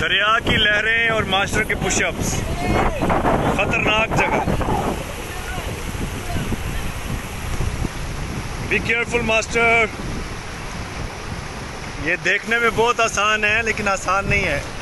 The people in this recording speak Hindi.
दरिया की लहरें और मास्टर के पुशअप्स, खतरनाक जगह। Be careful master. ये देखने में बहुत आसान है लेकिन आसान नहीं है।